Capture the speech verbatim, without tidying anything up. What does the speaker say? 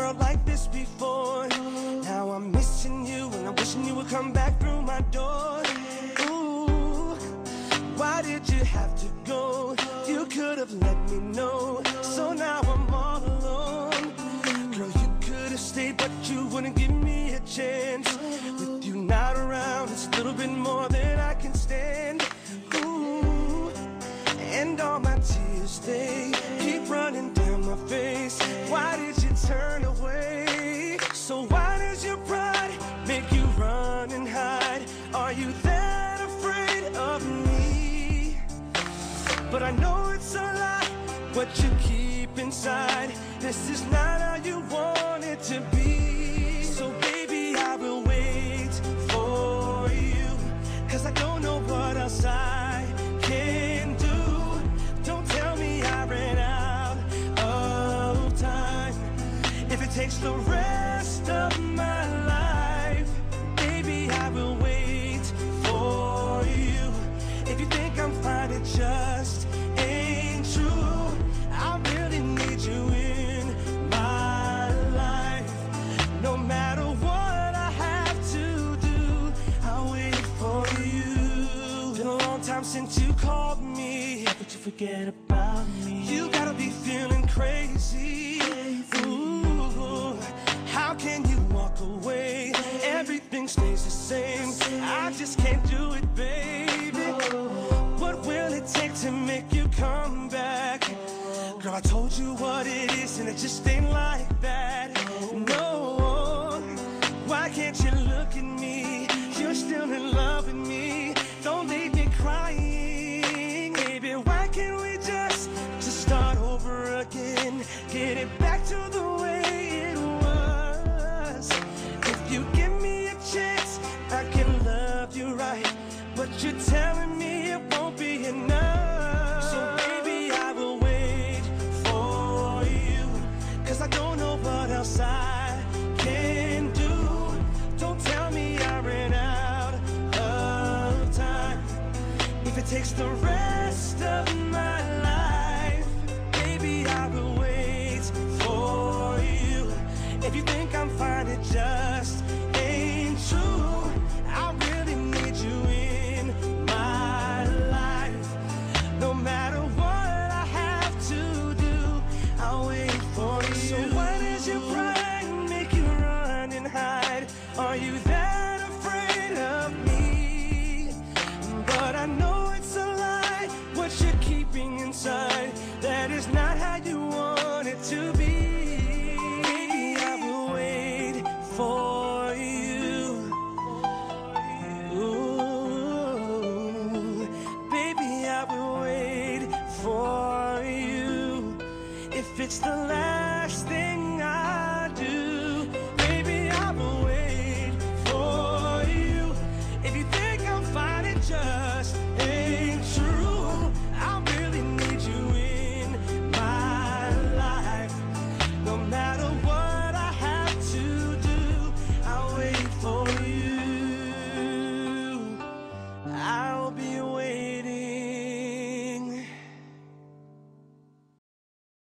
world like this before. Now I'm missing you and I'm wishing you would come back through my door. Ooh, why did you have to go? You could have let me know. So now I'm all alone. Girl, you could have stayed, but you wouldn't give me a chance. With you not around, it's a little bit more than I can stand. Ooh, and all my tears, they keep running down my face. Why did you turn away? So why does your pride make you run and hide? Are you that afraid of me? But I know it's a lie, what you keep inside. This is not how you want it to be. So baby, I will wait for you, cause I don't know what else I can do. Don't tell me I ran out of time. If it takes the rest of my life, baby, I will wait for you. If you think I'm fine, it just ain't true. I really need you in my life. No matter what I have to do, I'll wait for you. Been a long time since you called me, but you forget about me. You gotta be feeling crazy. Ooh, how can you walk away? Everything stays the same. I just can't do it, baby. What will it take to make you come back? Girl, I told you what it is and it just ain't like that. No, why can't you look at me? You're still in love with me. Don't leave me crying, baby. Why can't we just, just start over again? Get it back to the way it was. If you give me a chance, I can love you right. But you're telling me it won't be enough. So baby, I will wait for you, cause I don't know what else I can do. Don't tell me I ran out of time. If it takes the rest of my life, baby, I will wait for you. If you think I'm fine, it just ain't true. I really need you in my life. No matter what I have to do, I'll wait for you. So why does your pride make you run and hide? Are you that afraid of me? But I know it's a lie, what you're keeping inside. That is not how you want it to be. Baby, I will wait for you. Ooh, baby, I will wait for you. If it's the last thing